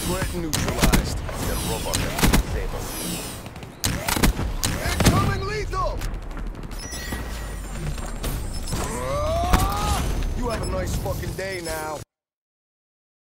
Threat neutralized. That robot can save us. Incoming lethal! You have a nice fucking day now.